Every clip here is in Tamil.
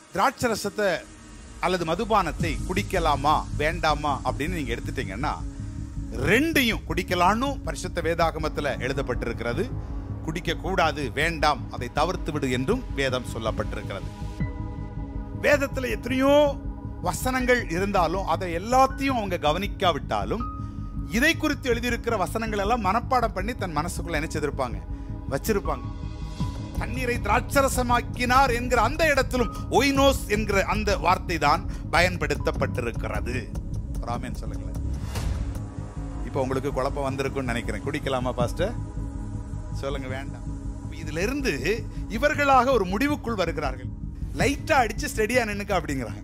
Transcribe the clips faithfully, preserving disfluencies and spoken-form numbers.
திராட்சரசத்தை அல்லது மதுபானத்தை குடிக்கலாமா வேண்டாமா அப்படின்னு நீங்க எடுத்துட்டீங்கன்னா, ரெண்டையும் குடிக்கலான்னு பரிசுத்த வேதாகமத்தில் எழுதப்பட்டிருக்கிறது. குடிக்க கூடாது, வேண்டாம், அதை தவிர்த்து விடு என்றும் வேதம் சொல்லப்பட்டிருக்கிறது. வேதத்தில் எத்தனையோ வசனங்கள் இருந்தாலும் அதை எல்லாத்தையும் அவங்க கவனிக்காவிட்டாலும் இதை குறித்து எழுதியிருக்கிற வசனங்கள் எல்லாம் மனப்பாடம் பண்ணி தன் மனசுக்குள்ள என்ன செய்திருப்பாங்க, வச்சிருப்பாங்க. தண்ணீரை திராட்சரசமாக்கினார் என்கிற அந்த இடத்திலும் ஒய்னோஸ் என்கிற அந்த வார்த்தை தான் பயன்படுத்தப்பட்டிருக்கிறது. ஆமென் சொல்லுங்களேன். இப்போ உங்களுக்கு குழப்பம் வந்திருக்கும்னு நினைக்கிறேன். குடிக்கலாமா பாஸ்டர்? சொல்லுங்க வேண்டாம். இதுல இருந்து இவர்களாக ஒரு முடிவுக்குள் வருகிறார்கள். லைட்டா அடிச்சு ஸ்டெடியா நின்னுக்க அப்படிங்கிறாங்க.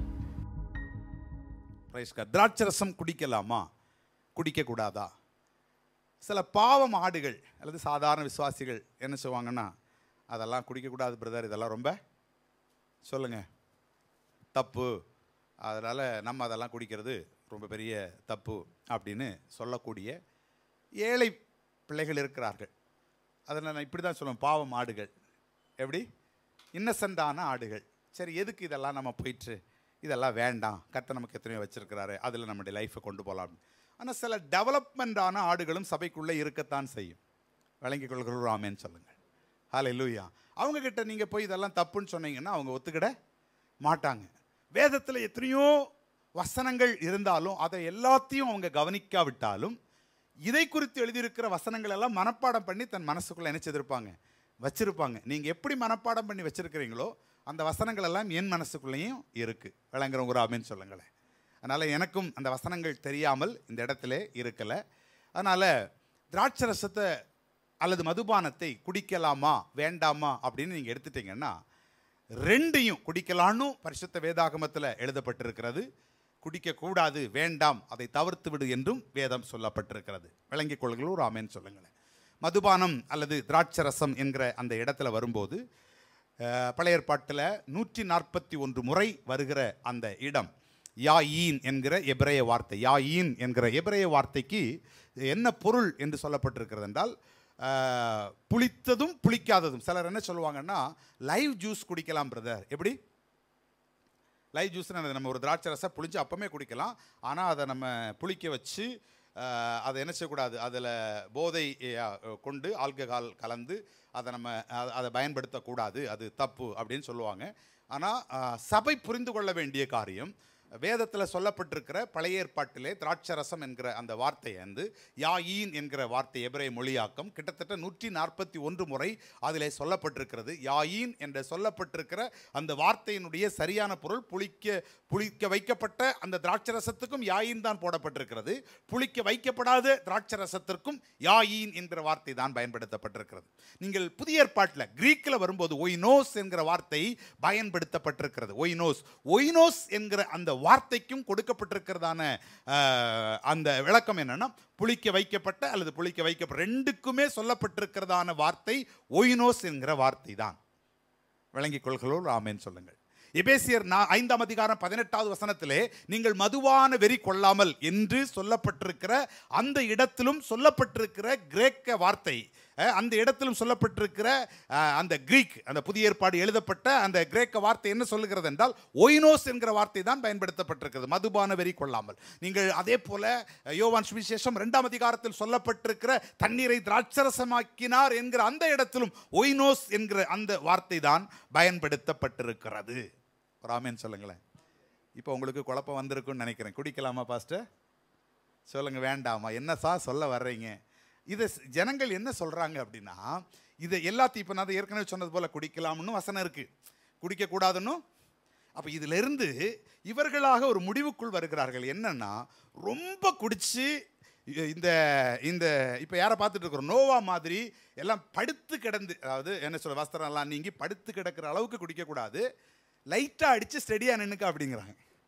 திராட்சரசம் குடிக்கலாமா குடிக்க கூடாதா? சில பாவம் ஆடுகள் அல்லது சாதாரண விசுவாசிகள் என்ன சொல்லுவாங்கன்னா, அதெல்லாம் குடிக்கக்கூடாது பிரதர், இதெல்லாம் ரொம்ப சொல்லுங்க தப்பு, அதனால் நம்ம அதெல்லாம் குடிக்கிறது ரொம்ப பெரிய தப்பு அப்படின்னு சொல்லக்கூடிய ஏழை பிள்ளைகள் இருக்கிறார்கள். அதில் நான் இப்படி தான் சொல்லுவேன், பாவம் ஆடுகள். எப்படி? இன்னசென்டான ஆடுகள். சரி, எதுக்கு இதெல்லாம் நம்ம போயிட்டு இதெல்லாம் வேண்டாம், கர்த்தர் நமக்கு எத்தனையோ வச்சிருக்கிறாரு, அதில் நம்முடைய லைஃப்பை கொண்டு போகலாம். ஆனால் சில டெவலப்மெண்டான ஆடுகளும் சபைக்குள்ளே இருக்கத்தான் செய்யும். விளங்கிக் கொள்கிறோம். ஆமென் சொல்லுங்கள். ஹல்லேலூயா. அவங்க கிட்ட நீங்கள் போய் இதெல்லாம் தப்புன்னு சொன்னீங்கன்னா அவங்க ஒத்துக்கிட மாட்டாங்க. வேதத்தில் எத்தனையோ வசனங்கள் இருந்தாலும் அதை எல்லாத்தையும் அவங்க கவனிக்காவிட்டாலும் இதை குறித்து எழுதியிருக்கிற வசனங்கள் எல்லாம் மனப்பாடம் பண்ணி தன் மனசுக்குள்ளே என்ன செய்திருப்பாங்க, வச்சிருப்பாங்க. நீங்கள் எப்படி மனப்பாடம் பண்ணி வச்சிருக்கிறீங்களோ அந்த வசனங்கள் எல்லாம் என் மனசுக்குள்ளேயும் இருக்குது. விளங்குறவங்க ஆமென் சொல்லுங்களேன். அதனால் எனக்கும் அந்த வசனங்கள் தெரியாமல் இந்த இடத்துல இருக்கலை. அதனால் திராட்சரசத்தை அல்லது மதுபானத்தை குடிக்கலாமா வேண்டாமா அப்படின்னு நீங்கள் எடுத்துட்டீங்கன்னா, ரெண்டையும் குடிக்கலான்னு பரிசுத்த வேதாகமத்தில் எழுதப்பட்டிருக்கிறது. குடிக்கக்கூடாது, வேண்டாம், அதை தவிர்த்து விடு என்றும் வேதம் சொல்லப்பட்டிருக்கிறது. விளங்கிக் கொள்ளுங்கள். ஒரு ஆமென் சொல்லுங்களேன். மதுபானம் அல்லது திராட்சரசம் என்கிற அந்த இடத்துல வரும்போது பழைய ஏற்பாட்டில் நூற்றி நாற்பத்தி ஒன்று முறை வருகிற அந்த இடம் யாயீன் என்கிற எபிரேய வார்த்தை. யாயீன் என்கிற எபிரேய வார்த்தைக்கு என்ன பொருள் என்று சொல்லப்பட்டிருக்கிறது என்றால், புளித்ததும் புளிக்காததும். சிலர் என்ன சொல்லுவாங்கன்னா, லைவ் ஜூஸ் குடிக்கலாம் பிரதர். எப்படி லைவ் ஜூஸ்னு? நம்ம ஒரு திராட்சை ரசம் புளிஞ்சு அப்பமே குடிக்கலாம், ஆனால் அதை நம்ம புளிக்க வச்சு அதை என்ன செய்யக்கூடாது, அதில் போதை கொண்டு ஆல்கஹால் கலந்து அதை நம்ம அதை பயன்படுத்தக்கூடாது, அது தப்பு அப்படின்னு சொல்லுவாங்க. ஆனால் சபை புரிந்து கொள்ள வேண்டிய காரியம், வேதத்தில் சொல்லப்பட்டிருக்கிற பழைய ஏற்பாட்டிலே திராட்சரசம் என்கிற அந்த வார்த்தையை வந்து யாயீன் என்கிற வார்த்தை எபிரேய மொழியாக்கம் கிட்டத்தட்ட நூற்றி நாற்பத்தி ஒன்று முறை அதிலே சொல்லப்பட்டிருக்கிறது. யாயீன் என்று சொல்லப்பட்டிருக்கிற அந்த வார்த்தையினுடைய சரியான பொருள் புளிக்க புளிக்க வைக்கப்பட்ட அந்த திராட்சரசத்துக்கும் யாயீன் தான் போடப்பட்டிருக்கிறது. புளிக்க வைக்கப்படாத திராட்சரசத்திற்கும் யாயீன் என்கிற வார்த்தை தான் பயன்படுத்தப்பட்டிருக்கிறது. நீங்கள் புதிய ஏற்பாட்டில் கிரீக்கில் வரும்போது ஒய்னோஸ் என்கிற வார்த்தை பயன்படுத்தப்பட்டிருக்கிறது. ஒய்னோஸ் ஒய்னோஸ் என்கிற அந்த வார்த்தைக்கும் கொடுக்கப்பட்டிருக்கிறதான அந்த விளக்கம் என்னன்னா, புளிக்க வைக்கப்பட்ட அல்லது புளிக்க வைக்கப்பட்ட, ரெண்டுக்குமே சொல்லப்பட்டிருக்கிறதான வார்த்தை ஒய்னோஸ் என்கிற வார்த்தை தான். விளங்கிக் கொள்கிறோம். ஆமென் சொல்லுங்கள். எபேசியர் ஐந்தாம் அதிகாரம் பதினெட்டாவது வசனத்திலே நீங்கள் மதுவான வெறி கொள்ளாமல் என்று சொல்லப்பட்டிருக்கிற அந்த இடத்திலும் சொல்லப்பட்டிருக்கிற கிரேக்க வார்த்தை, அந்த இடத்திலும் சொல்லப்பட்டிருக்கிற அந்த கிரீக், அந்த புதிய ஏற்பாடு எழுதப்பட்ட அந்த கிரேக்க வார்த்தை என்ன சொல்லுகிறது என்றால் ஒய்னோஸ் என்கிற வார்த்தை தான் பயன்படுத்தப்பட்டிருக்கிறது. மதுபான வெறி கொள்ளாமல். நீங்கள் அதே போல யோவான் சுவிசேஷம் இரண்டாம் அதிகாரத்தில் சொல்லப்பட்டிருக்கிற தண்ணீரை திராட்சரசமாக்கினார் என்கிற அந்த இடத்திலும் ஒய்னோஸ் என்கிற அந்த வார்த்தை தான் பயன்படுத்தப்பட்டிருக்கிறது. ஆமென் சொல்லுங்களேன். இப்போ உங்களுக்கு குழப்பம் வந்திருக்குன்னு நினைக்கிறேன். குடிக்கலாமா பாஸ்டர்? சொல்லுங்க வேண்டாமா, என்ன சா சொல்ல வர்றீங்க? இதை ஜனங்கள் என்ன சொல்கிறாங்க அப்படின்னா, இதை எல்லாத்தையும் இப்போ நான் ஏற்கனவே சொன்னது போல் குடிக்கலாம்னு வசனம் இருக்குது, குடிக்கக்கூடாதுன்னு. அப்போ இதிலிருந்து இவர்களாக ஒரு முடிவுக்குள் வருகிறார்கள். என்னன்னா, ரொம்ப குடித்து இந்த இந்த இப்போ யாரை பார்த்துட்டு இருக்கிறோம், நோவா மாதிரி எல்லாம் படுத்து கிடந்து, அதாவது என்ன சொல்ல, வஸ்திரம் எல்லாம் நீங்கி படுத்து கிடக்கிற அளவுக்கு குடிக்கக்கூடாது, லைட்டாக அடித்து ஸ்டெடியாக நின்றுக்க அப்படிங்கிறாங்க.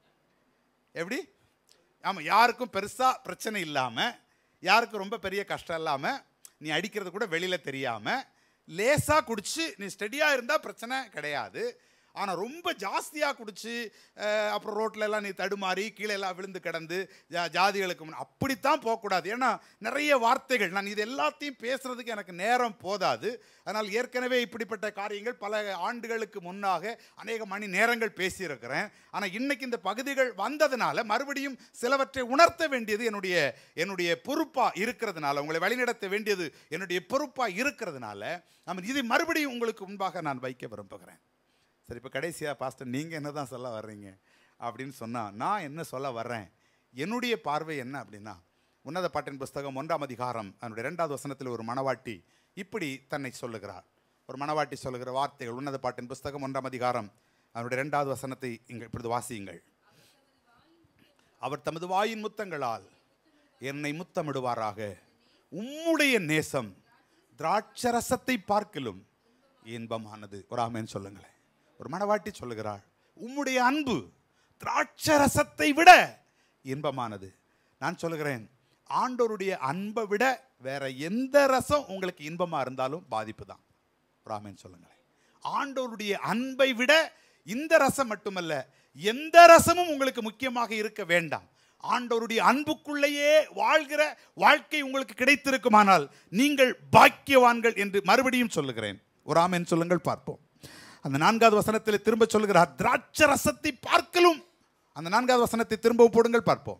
எப்படி? ஆமாம், யாருக்கும் பெருசாக பிரச்சனை இல்லாமல், யாருக்கும் ரொம்ப பெரிய கஷ்டம் இல்லாமல், நீ அடிக்கிறது கூட வெளியில் தெரியாமல் லேசாக குடிச்சு நீ ஸ்டெடியாக இருந்தால் பிரச்சனை கிடையாது. ஆனால் ரொம்ப ஜாஸ்தியாக குடிச்சு அப்புறம் ரோட்டில் எல்லாம் நீ தடுமாறி கீழே எல்லாம் விழுந்து கிடந்து ஜா ஜாதிகளுக்கு முன் அப்படித்தான் போகக்கூடாது. ஏன்னா நிறைய வார்த்தைகள், நான் இது எல்லாத்தையும் பேசுகிறதுக்கு எனக்கு நேரம் போதாது. அதனால் ஏற்கனவே இப்படிப்பட்ட காரியங்கள் பல ஆண்டுகளுக்கு முன்னாக அநேக மணி நேரங்கள் பேசியிருக்கிறேன். ஆனால் இன்னைக்கு இந்த பகுதிகள் வந்ததுனால மறுபடியும் சிலவற்றை உணர்த்த வேண்டியது என்னுடைய என்னுடைய பொறுப்பாக இருக்கிறதுனால, உங்களை வழிநடத்த வேண்டியது என்னுடைய பொறுப்பாக இருக்கிறதுனால நான் இதை மறுபடியும் உங்களுக்கு முன்பாக நான் வைக்க விரும்புகிறேன். சரி, இப்போ கடைசியாக பாஸ்டர் நீங்கள் என்ன தான் சொல்ல வர்றீங்க அப்படின்னு சொன்னால், நான் என்ன சொல்ல வர்றேன், என்னுடைய பார்வை என்ன அப்படின்னா, உன்னத பாட்டின் புஸ்தகம் ஒன்றாம் அதிகாரம் அதனுடைய இரண்டாவது வசனத்தில் ஒரு மணவாட்டி இப்படி தன்னை சொல்லுகிறார். ஒரு மணவாட்டி சொல்லுகிற வார்த்தைகள், உன்னத பாட்டின் புஸ்தகம் ஒன்றாம் அதிகாரம் அதனுடைய இரண்டாவது வசனத்தை இங்கே இப்பொழுது வாசியுங்கள். அவர் தமது வாயின் முத்தங்களால் என்னை முத்தமிடுவாராக, உம்முடைய நேசம் திராட்சரசத்தை பார்க்கிலும் இன்பமானது. ஒரு ஆமென் சொல்லுங்களேன். ஒரு மணவாட்டி சொல்லுகிறாள், உம்முடைய அன்பு திராட்சரசத்தை விட இன்பமானது. நான் சொல்லுகிறேன், ஆண்டவருடைய அன்பை விட வேற எந்த ரசம் உங்களுக்கு இன்பமா இருந்தாலும் பாதிப்பு தான். ஒரு ஆமென் சொல்லுங்களேன். ஆண்டவருடைய அன்பை விட இந்த ரசம் மட்டுமல்ல, எந்த ரசமும் உங்களுக்கு முக்கியமாக இருக்க வேண்டாம். ஆண்டவருடைய அன்புக்குள்ளேயே வாழ்கிற வாழ்க்கை உங்களுக்கு கிடைத்திருக்குமானால் நீங்கள் பாக்கியவான்கள் என்று மறுபடியும் சொல்லுகிறேன். ஒரு ஆமென் சொல்லுங்கள் பார்ப்போம். அந்த நான்காவது வசனத்தில் திரும்ப சொல்லுகிறார், திராட்சரசத்தை பார்க்கலும். அந்த நான்காவது வசனத்தை திரும்ப போடுங்கள் பார்ப்போம்.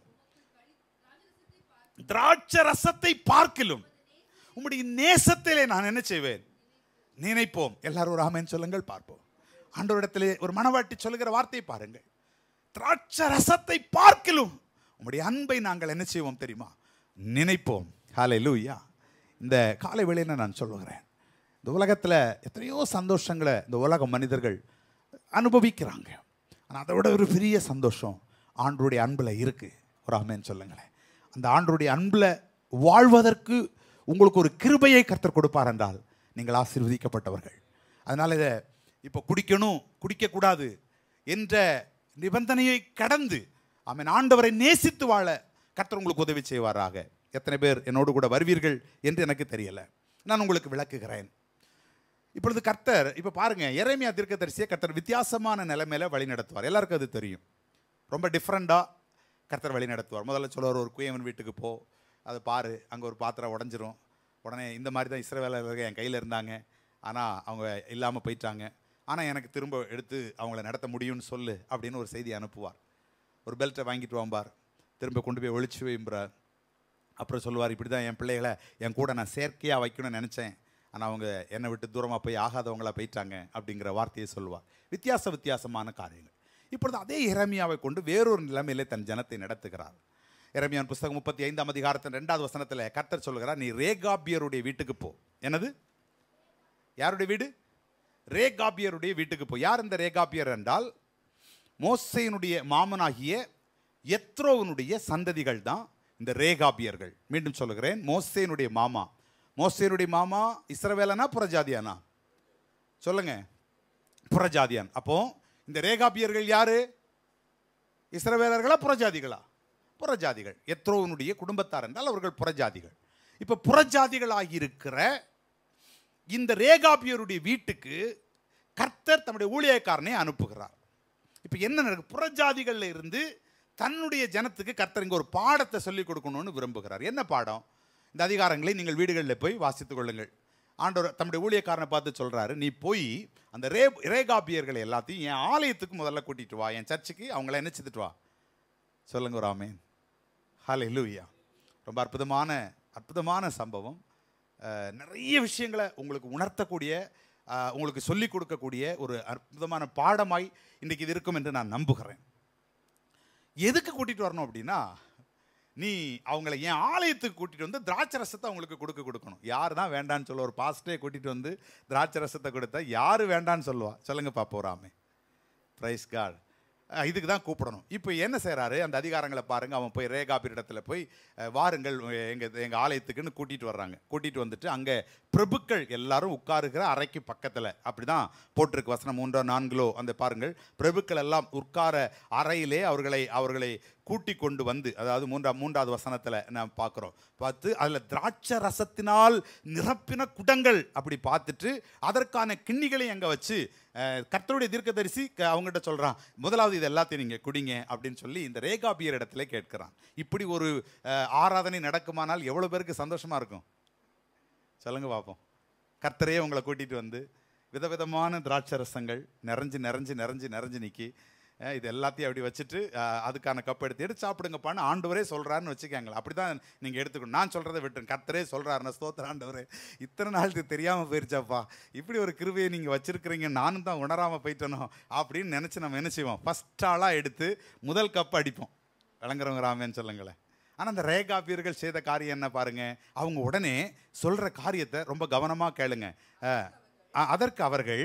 திராட்சரசத்தை பார்க்கலும் உம்முடைய நேசத்திலே நான் என்ன செய்வேன், நினைப்போம். எல்லாரும் ஒரு ஆமென் சொல்லுங்கள் பார்ப்போம். ஆண்டவரிடத்திலே ஒரு மணவாட்டி சொல்லுகிற வார்த்தையை பாருங்கள். திராட்சரசத்தை பார்க்கலும் உம்முடைய அன்பை நாங்கள் என்ன செய்வோம் தெரியுமா, நினைப்போம். ஹல்லேலூயா. இந்த காலை வேளையில நான் சொல்லுகிறேன், இந்த உலகத்தில் எத்தனையோ சந்தோஷங்களை இந்த உலக மனிதர்கள் அனுபவிக்கிறாங்க. ஆனால் அதை விட ஒரு பெரிய சந்தோஷம் ஆண்டவருடைய அன்பில் இருக்குது. ஒரு ஆமென் சொல்லுங்களேன். அந்த ஆண்டவருடைய அன்பில் வாழ்வதற்கு உங்களுக்கு ஒரு கிருபையை கர்த்தர் கொடுப்பார் என்றால் நீங்கள் ஆசீர்வதிக்கப்பட்டவர்கள். அதனால் இதை இப்போ குடிக்கணும் குடிக்கக்கூடாது என்ற நிபந்தனையை கடந்து ஆமென் ஆண்டவரை நேசித்து வாழ கர்த்தர் உங்களுக்கு உதவி செய்வாராக. எத்தனை பேர் என்னோடு கூட வருவீர்கள் என்று எனக்கு தெரியலை. நான் உங்களுக்கு விளக்குகிறேன். இப்பொழுது கர்த்தர், இப்போ பாருங்க, எரேமியா தீர்க்கதரிசியை கர்த்தர் வித்தியாசமான நிலைமையில வழி நடத்துவார். எல்லாருக்கும் அது தெரியும். ரொம்ப டிஃப்ரெண்டாக கர்த்தர் வழி நடத்துவார். முதல்ல சொல்லுவார், ஒரு குயவன் வீட்டுக்கு போ, அதை பாரு, அங்கே ஒரு பாத்திரம் உடஞ்சிரும். உடனே இந்த மாதிரி தான் இஸ்ரவேலர்கள் என் கையில் இருந்தாங்க, ஆனால் அவங்க இல்லாமல் போயிட்டாங்க, ஆனால் எனக்கு திரும்ப எடுத்து அவங்கள நடத்த முடியும்னு சொல்லு அப்படின்னு ஒரு செய்தி அனுப்புவார். ஒரு பெல்ட்டை வாங்கிட்டு வாம்பார், திரும்ப கொண்டு போய் ஒழிச்சு வைம்பார். அப்புறம் சொல்லுவார், இப்படி தான் என் பிள்ளைகளை என் கூட நான் செயற்கையாக வைக்கணும்னு நினச்சேன், ஆனால் அவங்க என்னை விட்டு தூரமாக போய் ஆகாதவங்களா போயிட்டாங்க அப்படிங்கிற வார்த்தையை சொல்லுவார். வித்தியாச வித்தியாசமான காரியங்கள். இப்பொழுது அதே எரேமியாவை கொண்டு வேறொரு நிலைமையிலே தன் ஜனத்தை நடத்துகிறார். எரேமியாவின் புஸ்தகம் முப்பத்தி ஐந்தாம் அதிகாரத்தின் ரெண்டாவது வசனத்தில் கர்த்தர் சொல்லுகிறார், நீ ரேகாபியருடைய வீட்டுக்கு போ. என்னது? யாருடைய வீடு? ரேகாபியருடைய வீட்டுக்கு போ. யார் இந்த ரேகாபியர் என்றால், மோசேயினுடைய மாமனாகிய எத்ரோவனுடைய சந்ததிகள் தான் இந்த ரேகாபியர்கள். மீண்டும் சொல்லுகிறேன், மோசேயினுடைய மாமா. மோசேயினுடைய மாமா இஸ்ரவேலனா புறஜாதியானா? சொல்லுங்க, புறஜாதியான். அப்போ இந்த ரேகாபியர்கள் யாரு? இஸ்ரவேலர்களா புறஜாதிகளா? புறஜாதிகள். எத்ரோவனுடைய குடும்பத்தார் என்றால் அவர்கள் புறஜாதிகள். இப்ப புறஜாதிகளாகியிருக்கிற இந்த ரேகாபியருடைய வீட்டுக்கு கர்த்தர் தம்முடைய ஊழியக்காரனை அனுப்புகிறார். இப்போ என்ன நடக்குது? புறஜாதிகளில் இருந்து தன்னுடைய ஜனத்துக்கு கர்த்தர் இங்கே ஒரு பாடத்தை சொல்லிக் கொடுக்கணும்னு விரும்புகிறார். என்ன பாடம்? இந்த அதிகாரங்களை நீங்கள் வீடுகளில் போய் வாசித்துக் கொள்ளுங்கள். ஆண்டவர் தம்முடைய ஊழியக்காரனை பார்த்து சொல்கிறாரு, நீ போய் அந்த ரே ரேகாபியர்களை எல்லாத்தையும் என் ஆலயத்துக்கு முதல்ல கூட்டிகிட்டு வா, என் சர்ச்சுக்கு அவங்கள என்ன செய்துட்டு வா. சொல்லுங்க ஒரு ஆமென். ஹல்லேலூயா. ரொம்ப அற்புதமான அற்புதமான சம்பவம். நிறைய விஷயங்களை உங்களுக்கு உணர்த்தக்கூடிய, உங்களுக்கு சொல்லிக் கொடுக்கக்கூடிய ஒரு அற்புதமான பாடமாய் இன்றைக்கி இது இருக்கும் என்று நான் நம்புகிறேன். எதுக்கு கூட்டிகிட்டு வரணும் அப்படின்னா, நீ அவங்கள என் ஆலயத்துக்கு கூட்டிகிட்டு வந்து திராட்சை ரசத்தை அவங்களுக்கு கொடுக்க கொடுக்கணும். யார் தான் வேண்டான்னு சொல்லுவா? ஒரு பாஸ்டரே கூட்டிகிட்டு வந்து திராட்சை ரசத்தை கொடுத்தா யார் வேண்டான்னு சொல்லுவா? சொல்லுங்க பாப்போராமே. Price God. இதுக்கு தான் கூப்பிடணும். இப்போ என்ன செய்கிறாரு? அந்த அதிகாரங்களை பாருங்கள். அவன் போய் ரேகாபியரிடத்துல போய் வாருங்கள் எங்கள் எங்கள் ஆலயத்துக்குன்னு கூட்டிகிட்டு வர்றாங்க. கூட்டிகிட்டு வந்துட்டு அங்கே பிரபுக்கள் எல்லாரும் உட்காருகிற அறைக்கு பக்கத்தில், அப்படி தான் போட்டிருக்கு வசனம் மூன்றோ நான்கிலோ அந்த பாருங்கள், பிரபுக்கள் எல்லாம் உட்கார அறையிலே அவர்களை அவர்களை கூட்டி கொண்டு வந்து, அதாவது மூன்றா மூன்றாவது வசனத்தில் நாம் பார்க்குறோம். பார்த்து அதில் திராட்சை ரசத்தினால் நிரப்பின குடங்கள் அப்படி பார்த்துட்டு அதற்கான கிண்ணிகளை அங்கே வச்சு கர்த்தருடைய தீர்க்கதரிசி அவங்ககிட்ட சொல்கிறான், முதலாவது இது எல்லாத்தையும் நீங்கள் குடிங்க அப்படின்னு சொல்லி இந்த ரேகாபியர் இடத்துல கேட்குறான். இப்படி ஒரு ஆராதனை நடக்குமானால் எவ்வளோ பேருக்கு சந்தோஷமாக இருக்கும் சொல்லுங்க பார்ப்போம். கர்த்தரே உங்களை கூட்டிகிட்டு வந்து விதவிதமான திராட்சை ரசங்கள் நிறைஞ்சு நிறைஞ்சு நிறைஞ்சு நிறைஞ்சு நிற்கி இது எல்லாத்தையும் அப்படி வச்சுட்டு அதுக்கான கப் எடுத்து எடுத்து சாப்பிடுங்கப்பான்னு ஆண்டவரே சொல்கிறாருன்னு வச்சுக்காங்களேன். அப்படி தான் நீங்கள் எடுத்துக்கணும். நான் சொல்கிறத விட்டுருங்க, கர்த்தரே சொல்கிறாருன்னா ஸ்தோத்திர ஆண்டவரே, இத்தனை நாள் இது தெரியாமல் போயிருச்சாப்பா, இப்படி ஒரு கிருபையை நீங்கள் வச்சுருக்கிறீங்க, நானும் தான் உணராமல் போயிட்டனோ அப்படின்னு நினச்சி நம்ம என்ன செய்வோம், ஃபஸ்ட் ஆளாக எடுத்து முதல் கப் அடிப்போம். விளங்குறவங்க ராமேன்னு சொல்லுங்களேன். ஆனால் அந்த ரேகாபியர்கள் செய்த காரியம் என்ன பாருங்கள், அவங்க உடனே சொல்கிற காரியத்தை ரொம்ப கவனமாக கேளுங்க. அதற்கு அவர்கள்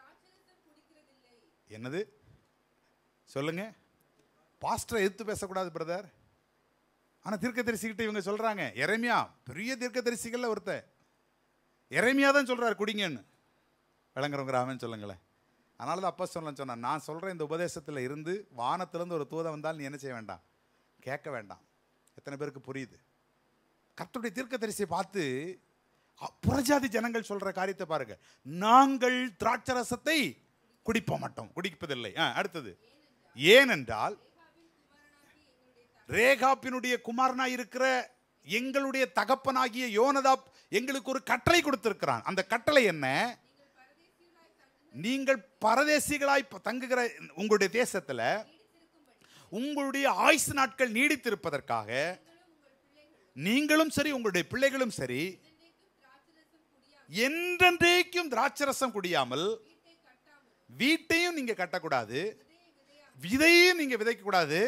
என்னது சொல்லுங்க, பாஸ்டரை எதிர்த்து பேசக்கூடாது பிரதர். ஆனால் தீர்க்கதரிசிகிட்ட இவங்க சொல்கிறாங்க, எரேமியா பெரிய தீர்க்கதரிசிகளில் ஒருத்தர், எரேமியா தான் சொல்கிறார் குடிங்கன்னு. விளங்குறவங்க ராமன் சொல்லுங்களேன். அதனால தான் அப்பா சொல்ல சொன்னான், நான் சொல்கிறேன் இந்த உபதேசத்தில் இருந்து வானத்திலேருந்து ஒரு தூதம் வந்தால் நீ என்ன செய்ய வேண்டாம், கேட்க வேண்டாம். எத்தனை பேருக்கு புரியுது? கர்த்தருடைய தீர்க்கதரிசியை பார்த்து புறஜாதி ஜனங்கள் சொல்கிற காரியத்தை பாருங்க, நாங்கள் திராட்சை ரசத்தை குடிப்ப மாட்டோம், குடிப்பதில்லை. அடுத்தது, ஏனென்றால் ரேகாப்பினுடைய குமாரனாய் இருக்கிற எங்களுடைய தகப்பனாகிய யோனதாப் எங்களுக்கு ஒரு கட்டளை கொடுத்திருக்கிறான். அந்த கட்டளை என்ன, நீங்கள் பரதேசிகளாய் தங்குகிற உங்களுடைய தேசத்தில் உங்களுடைய ஆயுசு நாட்கள் நீடித்திருப்பதற்காக நீங்களும் சரி உங்களுடைய பிள்ளைகளும் சரி என்றென்றைக்கும் திராட்சரசம் குடியாமல் வீட்டையும் நீங்க கட்டக்கூடாது, விதையும் நீங்க விதைக்க கூடாது,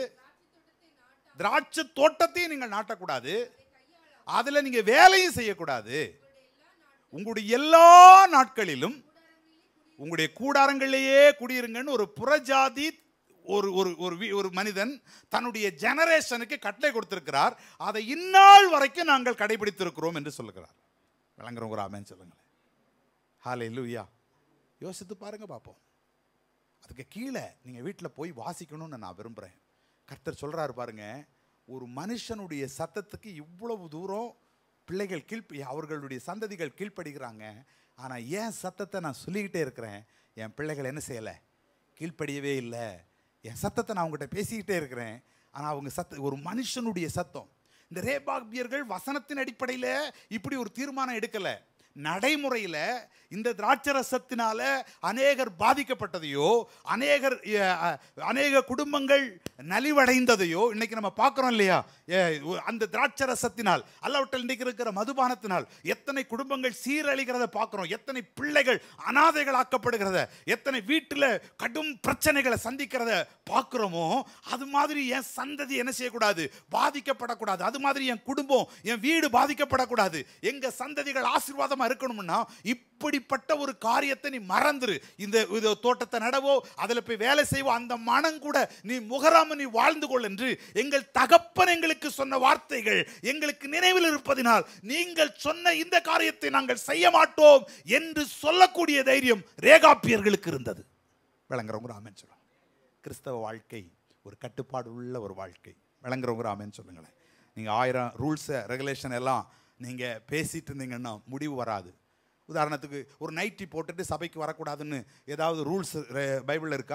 திராட்சை தோட்டத்தையும் நீங்கள் நாட்டக்கூடாது, அதுல நீங்க வேலையும் செய்யக்கூடாது. உங்களுடைய எல்லா நாட்களிலும் உங்களுடைய கூடாரங்களிலேயே குடியிருங்கன்னு ஒரு புறஜாதி ஒரு ஒரு மனிதன் தன்னுடைய ஜெனரேஷனுக்கு கட்டளை கொடுத்திருக்கிறார். அதை இந்நாள் வரைக்கும் நாங்கள் கடைபிடித்திருக்கிறோம் என்று சொல்லுகிறார். விளங்குறவங்க ஒரு ஆமென் சொல்லுங்களேன். ஹல்லேலூயா. யோசித்து பாருங்க பார்ப்போம். அதுக்கு கீழே நீங்கள் வீட்டில் போய் வாசிக்கணும்னு நான் விரும்புகிறேன். கர்த்தர் சொல்கிறாரு பாருங்க, ஒரு மனுஷனுடைய சத்தத்துக்கு இவ்வளவு தூரம் பிள்ளைகள் கீழ் அவர்களுடைய சந்ததிகள் கீழ்ப்படுகிறாங்க. ஆனால் என் சத்தத்தை நான் சொல்லிக்கிட்டே இருக்கிறேன், என் பிள்ளைகள் என்ன செய்யலை, கீழ்ப்படியவே இல்லை. என் சத்தத்தை நான் அவங்ககிட்ட பேசிக்கிட்டே இருக்கிறேன், ஆனால் அவங்க சத்த ஒரு மனுஷனுடைய சத்தம். இந்த ரேகாபியர்கள் வசனத்தின் அடிப்படையில் இப்படி ஒரு தீர்மானம் எடுக்கலை, நடைமுறையில் இந்த திராட்சரசத்தினால அநேகர் பாதிக்கப்பட்டதையோ அநேகர் அநேக குடும்பங்கள் நலிவடைந்ததையோ இன்னைக்கு நம்ம பார்க்குறோம் இல்லையா? அந்த திராட்சரசத்தினால் அல்லாவிட்டால் இன்றைக்கு இருக்கிற மதுபானத்தினால் எத்தனை குடும்பங்கள் சீரழிகிறத பார்க்குறோம், எத்தனை பிள்ளைகள் அனாதைகள் ஆக்கப்படுகிறத, எத்தனை வீட்டில் கடும் பிரச்சனைகளை சந்திக்கிறத பார்க்குறோமோ. அது மாதிரி என் சந்ததி என்ன செய்யக்கூடாது, பாதிக்கப்படக்கூடாது. அது மாதிரி என் குடும்பம் என் வீடு பாதிக்கப்படக்கூடாது. எங்கள் சந்ததிகள் ஆசீர்வாதமாக இருக்கணும்னா இப்படிப்பட்ட ஒரு காரியத்தை நீ மறந்துரு. இந்த தோட்டத்தை நடவோ அதில் போய் வேலை செய்வோ அந்த மனம் கூட நீ முகராம நீ வாழ்ந்து கொள் என்று எங்கள் தகப்பன் எங்களுக்கு சொன்ன வார்த்தைகள் எங்களுக்கு நினைவில் இருப்பதினால் நீங்கள் சொன்ன இந்த காரியத்தை நாங்கள் செய்ய மாட்டோம் என்று சொல்லக்கூடிய தைரியம் ரேகாபியர்களுக்கு இருந்தது. விளங்குறவங்க ஆமென் சொல்லுங்க. கிறிஸ்தவ வாழ்க்கை ஒரு கட்டுப்பாடு உள்ள ஒரு வாழ்க்கை. விளங்குறவங்க ஆமென் சொல்லுங்களேன். நீங்கள் ஆயிரம் ரூல்ஸை ரெகுலேஷன் எல்லாம் நீங்கள் பேசிட்டு இருந்தீங்கன்னா முடிவு வராது. உதாரணத்துக்கு ஒரு நைட்டி போட்டுட்டு சபைக்கு வரக்கூடாதுன்னு ஏதாவது ரூல்ஸ் பைபிளில் இருக்கா?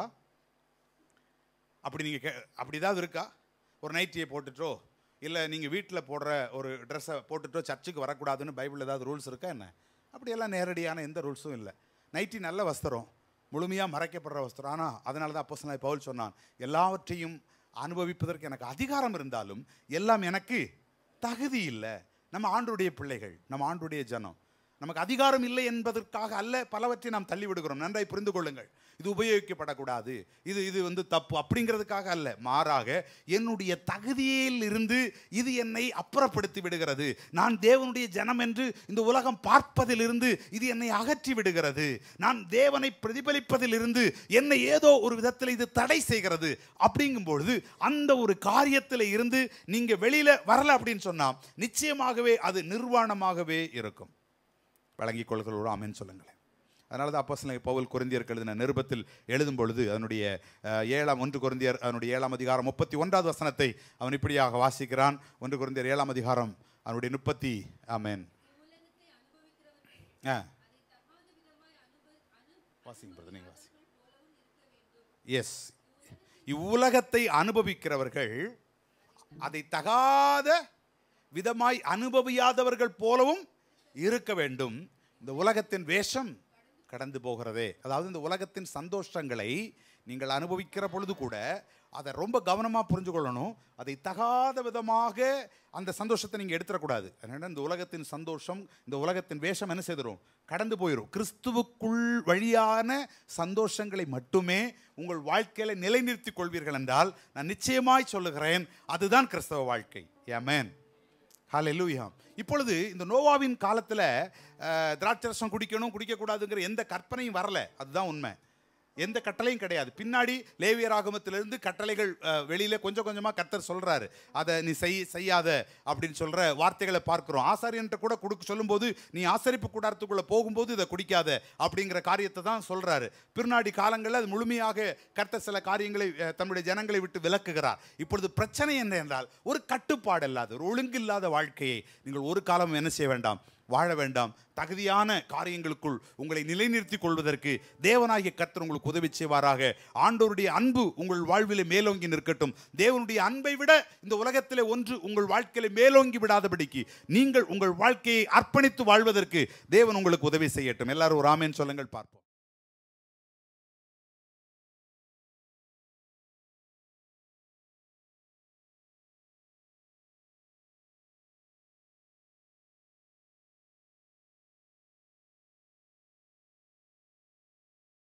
அப்படி நீங்கள் கே அப்படி ஏதாவது இருக்கா? ஒரு நைட்டியை போட்டுட்டோ இல்லை நீங்கள் வீட்டில் போடுற ஒரு ட்ரெஸ்ஸை போட்டுட்டோ சர்ச்சுக்கு வரக்கூடாதுன்னு பைபிளில் ஏதாவது ரூல்ஸ் இருக்கா என்ன? அப்படியெல்லாம் நேரடியான எந்த ரூல்ஸும் இல்லை. நைட்டி நல்ல வஸ்திரம், முழுமையாக மறைக்கப்படுற வஸ்திரம். ஆனால் அதனால தான் அப்போஸ்தலனாகிய பவுல் சொன்னான், எல்லாவற்றையும் அனுபவிப்பதற்கு எனக்கு அதிகாரம் இருந்தாலும் எல்லாம் எனக்கு தகுதி இல்லை. நம்ம ஆண்டவருடைய பிள்ளைகள், நம்ம ஆண்டவருடைய ஜனம், நமக்கு அதிகாரம் இல்லை என்பதற்காக அல்ல பலவற்றை நாம் தள்ளி விடுகிறோம். நன்றாய் புரிந்து கொள்ளுங்கள். இது உபயோகிக்கப்படக்கூடாது, இது இது வந்து தப்பு அப்படிங்கிறதுக்காக அல்ல. மாறாக என்னுடைய தகுதியில் இருந்து இது என்னை அப்புறப்படுத்தி விடுகிறது. நான் தேவனுடைய ஜனம் என்று இந்த உலகம் பார்ப்பதிலிருந்து இது என்னை அகற்றி விடுகிறது. நான் தேவனை பிரதிபலிப்பதிலிருந்து என்னை ஏதோ ஒரு விதத்தில் இது தடை செய்கிறது. அப்படிங்கும்பொழுது அந்த ஒரு காரியத்தில் இருந்து நீங்கள் வெளியில் வரல அப்படின்னு சொன்னால் நிச்சயமாகவே அது நிர்வாணமாகவே இருக்கும். வழங்கிக் கொள்கிறோம் ஆமென் சொல்லுங்களேன். அதனால தான் அப்போஸ்தலனாகிய பவுல் கொரிந்தியருக்கு எழுதின நிருபத்தில் எழுதும் பொழுது அதனுடைய ஏழாம் ஒன்று கொரிந்தியர் அதனுடைய ஏழாம் அதிகாரம் முப்பத்தி ஒன்றாவது வசனத்தை அவன் இப்படியாக வாசிக்கிறான். ஒன்று கொரிந்தியர் ஏழாம் அதிகாரம் அதனுடைய முப்பத்தி ஆமென் ஆ வாசிங்க நீங்கள் வாசி. எஸ், இவ்வுலகத்தை அனுபவிக்கிறவர்கள் அதை தகாத விதமாய் அனுபவியாதவர்கள் போலவும் இருக்க வேண்டும். இந்த உலகத்தின் வேஷம் கடந்து போகிறதே. அதாவது இந்த உலகத்தின் சந்தோஷங்களை நீங்கள் அனுபவிக்கிற பொழுது கூட அதை ரொம்ப கவனமாக புரிஞ்சு கொள்ளணும். அதை தகாத விதமாக அந்த சந்தோஷத்தை நீங்கள் எடுத்துடக்கூடாது. அதனால் இந்த உலகத்தின் சந்தோஷம், இந்த உலகத்தின் வேஷம் என்ன செய்திடும்? கடந்து போயிடும். கிறிஸ்துவுக்குள் வழியான சந்தோஷங்களை மட்டுமே உங்கள் வாழ்க்கையில் நிலைநிறுத்திக் கொள்வீர்கள் என்றால் நான் நிச்சயமாய் சொல்லுகிறேன், அதுதான் கிறிஸ்தவ வாழ்க்கை. ஆமென், ஹல்லேலூயா. இப்பொழுது இந்த நோவாவின் காலத்தில் திராட்சரசம் குடிக்கணும் குடிக்கக்கூடாதுங்கிற எந்த கற்பனையும் வரல. அதுதான் உண்மை. எந்த கட்டளையும் கிடையாது. பின்னாடி லேவியராகமத்திலிருந்து கட்டளைகள் வெளியில் கொஞ்சம் கொஞ்சமாக கர்த்தர் சொல்கிறாரு. அதை நீ செய் செய்யாத அப்படின்னு சொல்கிற வார்த்தைகளை பார்க்குறோம். ஆசாரியன்ட்ட கூட கொடுக்க சொல்லும்போது நீ ஆசரிப்பு கூடாரத்துக்குள்ளே போகும்போது இதை குடிக்காத அப்படிங்கிற காரியத்தை தான் சொல்கிறாரு. பின்னாடி காலங்களில் அது முழுமையாக கர்த்தர் சில காரியங்களை தன்னுடைய ஜனங்களை விட்டு விலக்குகிறார். இப்பொழுது பிரச்சனை என்ன என்றால், ஒரு கட்டுப்பாடு இல்லாத, ஒரு ஒழுங்கில்லாத வாழ்க்கையை நீங்கள் ஒரு காலம் என்ன செய்ய வேண்டாம், வாழ வேண்டாம். தகுதியான காரியங்களுக்குள் உங்களை நிலைநிறுத்திக் கொள்வதற்கு தேவனாகிய கர்த்தர் உங்களுக்கு உதவி செய்வாராக. ஆண்டவருடைய அன்பு உங்கள் வாழ்விலே மேலோங்கி நிற்கட்டும். தேவனுடைய அன்பை விட இந்த உலகத்திலே ஒன்று உங்கள் வாழ்க்கையில மேலோங்கி விடாதபடிக்கு நீங்கள் உங்கள் வாழ்க்கையை அர்ப்பணித்து வாழ்வதற்கு தேவன் உங்களுக்கு உதவி செய்யட்டும். எல்லாரும் ஒரு ஆமென் சொல்லுங்கள் பார்ப்போம்.